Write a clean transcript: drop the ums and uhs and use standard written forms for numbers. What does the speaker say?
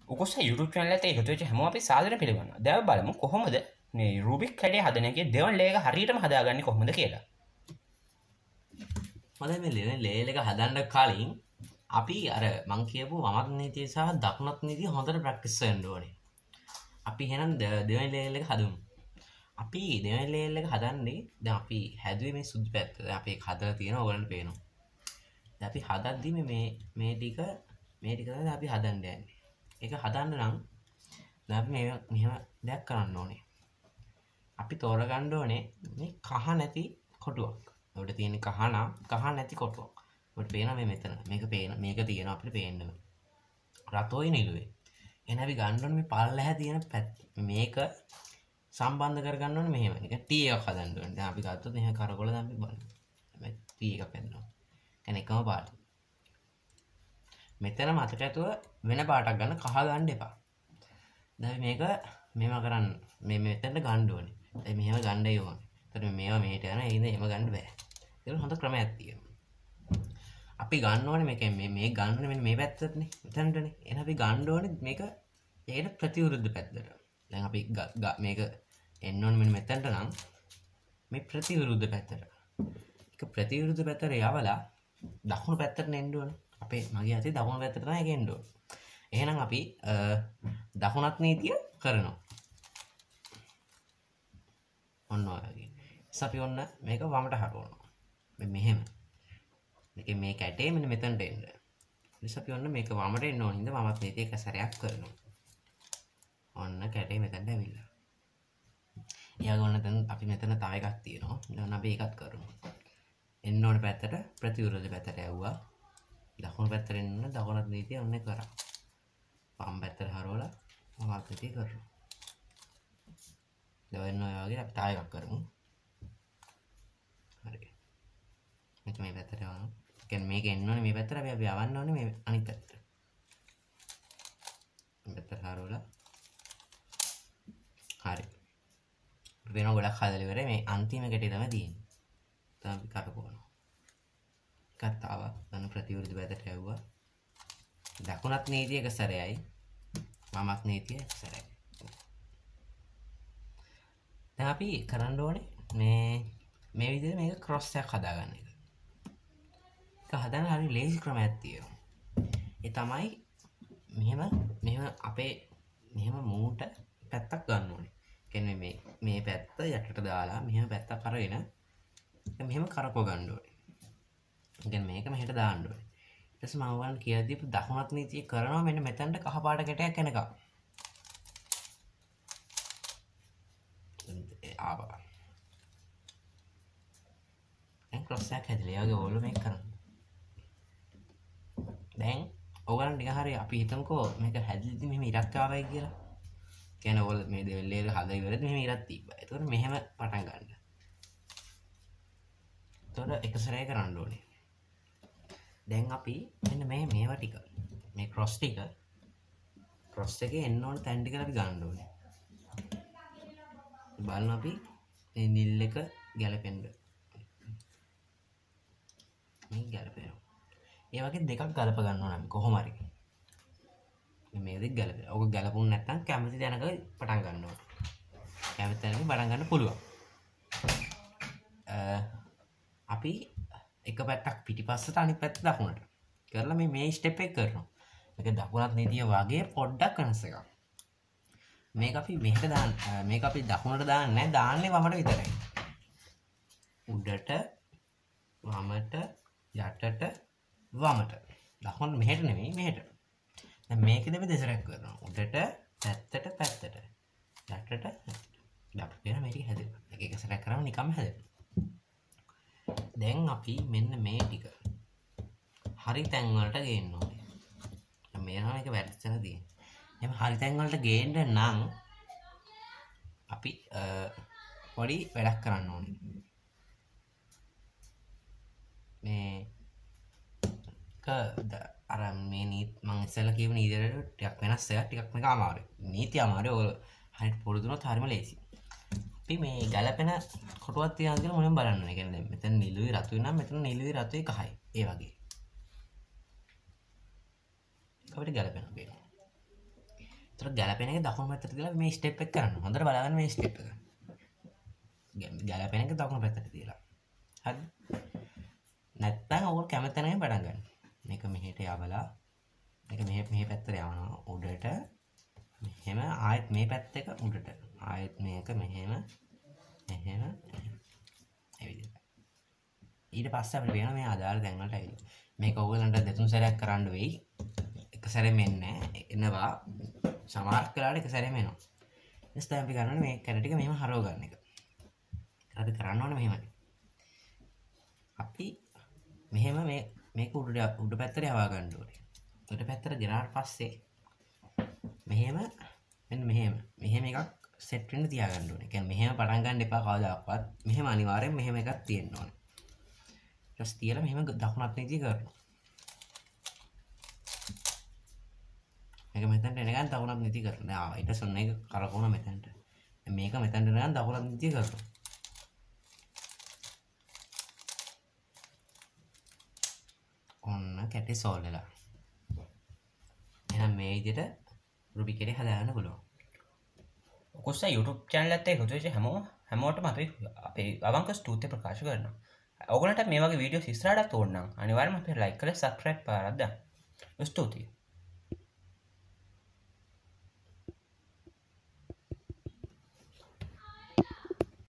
උකුස්ස YouTube channel එකට එකතු වෙච්ච හැමෝම අපි සාදරයෙන් පිළිගන්නවා. දැන් බලමු කොහොමද මේ රූබික් කැඩේ හදන එකේ දෙවන ලේයර් එක හරියටම හදාගන්නේ කොහොමද කියලා. හොඳයි මේ ලේයර් එක හදන්න කලින් අපි අර මං කියපු වමත් නීතිය සහ දකුණත් නීතිය හොඳට ප්‍රැක්ටිස් කරන්න ඕනේ. අපි එහෙනම් දෙවෙනි ලේයර් එක හදමු. අපි දෙවෙනි ලේයර් එක හදන්නේ දැන් අපි හැදුවේ මේ සුදු පැත්ත. දැන් අපි ඒක හදලා තියෙනවා ඔයගලන්ට පේනවා. දැන් අපි හදද්දි මේ ටික තමයි අපි හදන්න යන්නේ. ඒක හදන්න නම් දැන් අපි මෙහෙම දෙයක් කරන්න ඕනේ. අපි තෝරගන්න ඕනේ මේ කහ නැති කොටුවක්. උඩ තියෙන කහ නැති කොටුවක්. ඔබට පේනවා මේ මෙතන. මේක තියෙනවා අපිට පේන්න. රතෝයි නිලුවේ. එහෙනම් අපි ගන්න ඕනේ මේ පල්ලෙහා තියෙන මේක සම්බන්ධ කරගන්න ඕනේ මෙහෙම. නිකන් T එකක් හදන්න ඕනේ. දැන් අපි ගත්තොත් එහෙනම් කරකොල දැන් අපි බලමු. මේ T එකක් හදනවා. කියන්නේ එකම පාට. මෙතන මතක ඇතුව වෙන පාටක් ගන්න කහ ගන්න එපා. දැන් මේක මෙහෙම කරන්න මේ මෙතනට ගන්න ඕනේ. දැන් මෙහෙම ගන්නයි ඕනේ. එතකොට මේවා මෙහෙට යනවා. ඒ ඉතින් එහෙම ගන්න බෑ. ඒක හොඳ ක්‍රමයක් තියෙනවා. අපි ගන්න ඕනේ මේ ගන්න ඕනේ මෙන්න මේ පැත්තටනේ. මෙතනටනේ. එහෙනම් අපි ගන්න ඕනේ මේක ඒකට ප්‍රතිවිරුද්ධ පැත්තට. දැන් අපි මේක එන්න ඕනේ මෙන්න මෙතනට නම් මේ ප්‍රතිවිරුද්ධ පැත්තට. ඒක ප්‍රතිවිරුද්ධ පැත්තට යවලා දකුණු පැත්තට එන්න ඕනේ. මගේ අතේ දකුණු පැත්තට තමයි ඒක එන්න ඕනේ. එහෙනම් අපි දකුණත් නීතිය කරනවා. ඔන්න ඔය වගේ. අපි ඔන්න මේක වමට හරවනවා. මෙහෙම. මේ කැටේ මෙන්න මෙතනට එන්න. ඊට අපි ඔන්න මේක වමට එන්න ඕනින්ද වමත් නීතිය එක සැරයක් කරනවා. ඔන්න කැටේ මෙතනට ඇවිල්ලා. ඊළඟ ඔන්න දැන් අපි මෙතන තව එකක් තියෙනවා. දැන් අපි ඒකත් කරමු. එන්න ඕන පැත්තට ප්‍රතිවිරුද්ධ පැත්තට යවුවා. දකුණු පැත්තට එන්න දකුණත් නීතිය ඔන්න කරා. වම් පැත්තට හරවලා වමත් නීතිය කරනවා. දැන් ඔය වගේ අපි තව එකක් කරමු. හරි. මේක මේ පැත්තට යවනවා. කියන්නේ මේක එන්න ඕනේ මේ පැත්තට අපි යවන්න ඕනේ මේ අනිත් පැත්තට. මේ පැත්තට හරවලා හරි. වෙන ගොඩක් හදලා ඉවරයි. මේ අන්තිම කැටේ තමයි තියෙන්නේ. දැන් අපි කරකවනවා. කතාව දැන් ප්‍රතිවිරුද්ධ පැත්තට යවුවා. දකුණත් නීතිය එක සැරයයි. වමත් නීතිය එක සැරයයි. දැන් අපි කරන්න ඕනේ මේ විදිහට මේක ක්‍රොස් එකක් හදාගන්න එක. ඒක හදන්න හරි ලේසි ක්‍රමයක් තියෙනවා. ඒ තමයි මෙහෙම අපේ මෙහෙම මූට පැත්තක් ගන්න ඕනේ. කියන්නේ මේ පැත්ත යටට දාලා මෙහෙම පැත්තක් අරගෙන මෙහෙම කරකව ගන්න ඕනේ. කියන්නේ මේක මෙහෙට දාන්න ඕනේ. ඊට පස්සේ මම ඔයාලට කියලා දීපු දකුණත් නීතිය කරනවා මෙන්න මෙතනට කහ පාට කැටයක් එනකම්. ආවා. දැන් ක්‍රොස් එකක් හැදලා යගේ ඕගොල්ලෝ මේක කරන්න. දැන් ඕගොල්ලන් ටික හරි අපි හිතමුකෝ මේක හැදෙද්දි මෙහෙම ඉරක් ආවයි කියලා. කියන්නේ ඕගොල්ලෝ මේ දෙවෙල්ලේක හදලා ඉවරද මෙහෙම ඉරක් තිබ්බා. ඒතකොට මෙහෙම පටන් ගන්න. එතකොට එක සැරේ කරන්න ඕනේ. දැන් අපි මෙන්න මේවා ටික මේ ක්‍රොස් එකේ එන්න ඕන තැන් ටික අපි ගන්න ඕනේ. බලන්න අපි මේ නිල් එක ගැලපෙන්න. මේ ගැලපෙනවා. ඒ වගේ දෙකක් ගලප ගන්න ඕන අපි කොහොම හරි. මේ දෙක ගැලපෙන. ඔක ගැලපුණ නැත්නම් කැමති තැනක පටන් ගන්න ඕන. කැමති තැනක පටන් ගන්න පුළුවන්. අපි එක පැත්තක් පිටිපස්සට අනිත් පැත්ත දකුණට කරලා මේ ස්ටෙප් එක කරනවා. මේක දකුණත් නීතිය වගේ පොඩ්ඩක් වෙනස් එකක්. මේක අපි මෙහෙට දාන්න මේක අපි දකුණට දාන්නේ නැහැ දාන්නේ වමට විතරයි. උඩට වමට යටට වමට. දකුණ මෙහෙට නෙමෙයි මෙහෙට. දැන් මේකද අපි දෙසරක් කරනවා. උඩට පැත්තට යටට අපිට වෙන මේක හැදෙනවා. එක සැරයක් කරාම නිකම්ම හැදෙනවා. දැන් අපි මෙන්න මේ ටික හරි තැන් වලට ගේන්න ඕනේ. දැන් මේ නම් එක වැරදිලා තියෙන්නේ. එහෙනම් හරි තැන් වලට ගේන්න නම් අපි පොඩි වැඩක් කරන්න ඕනේ. අර මේ මම ඉස්සෙල්ලා කියපු නීතියට ටිකක් වෙනස් එකක් ටිකක් මේක අමාරුයි. නීතිය අමාරුයි. ඔය හරියට පුරුදු වුණොත් හරිම ලේසි. අපි මේ ගැලපෙන කොටුවක් තියනවාද කියලා මොනෙන් බලන්න ඕනේ. කියන්නේ මෙතන නිලුයි රතුයි නම් මෙතන නිලුයි රතුයි කහයි. ඒ වගේ. අපිට ගැලපෙනවා. තොර ගැලපෙන එක දකුණු පැත්තට තියලා මේ ස්ටෙප් එක කරන්න. හොඳට බලගන්න මේ ස්ටෙප් එක. ගැලපෙන එක දකුණු පැත්තට තියලා. හරි. නැත්තම් ඕක කැමති තැනකින් පටන් ගන්න. මේක මෙහෙට යවලා මේක මෙහෙ පැත්තට යවනවා උඩට. මෙහෙම ආයෙත් මේ පැත්ත එක උඩට. ආයෙත් මේක මෙහෙම ඒ විදිහට. ඊට පස්සේ අපිට වෙනවා මේ අදාළ තැන් වලට ඇවිල්ලා. මේක ඕගලන්ට දෙතුන් සැරයක් කරන්න වෙයි. එක සැරෙම එන්නේ නැහැ. එනවා සමහර වෙලාවට එක සැරෙම එනවා. ඊට පස්සේ අපි කරන්නේ මේ කැට ටික මෙහෙම හරව ගන්න එක. අපි කරන්න ඕනේ මෙහෙමයි. අපි මෙහෙම මේක උඩ පැත්තට යවා ගන්න ඕනේ. උඩ පැත්තට ගෙනාට පස්සේ මෙහෙම මෙහෙම එකක් සෙට් වෙන්න තියාගන්න ඕනේ. කියන්නේ මෙහෙම පටන් ගන්න එපා කවදාවත්. මෙහෙම අනිවාර්යෙන් මෙහෙම එකක් තියෙන්න ඕනේ. ඊට පස්සේ තියලා මෙහෙම දකුණත් නීතිය කරනවා. මේක මෙතනට එනකන් දකුණත් නීතිය කරනවා. ඊට පස්සේ ඔන්න ඒක කරකවන මෙතනට. මේක මෙතනට එනකන් දකුණත් නීතිය කරනවා. ඔන්න කැටේ සෝල් වෙලා. එහෙනම් මේ විදිහට රුබික් කැටේ හදාගන්න පුළුවන්. ඔකුස්සා YouTube channel එකත් එක්ක එකතු වෙච්ච හැමෝටම අපේ අවංක ස්තුතිය ප්‍රකාශ කරනවා. ඔයගොල්ලන්ට මේ වගේ වීඩියෝස් ඉස්සරහටත් ඕන නම් අනිවාර්යයෙන්ම අපේ like කරලා subscribe පාරක් දාන්න. ස්තුතියි.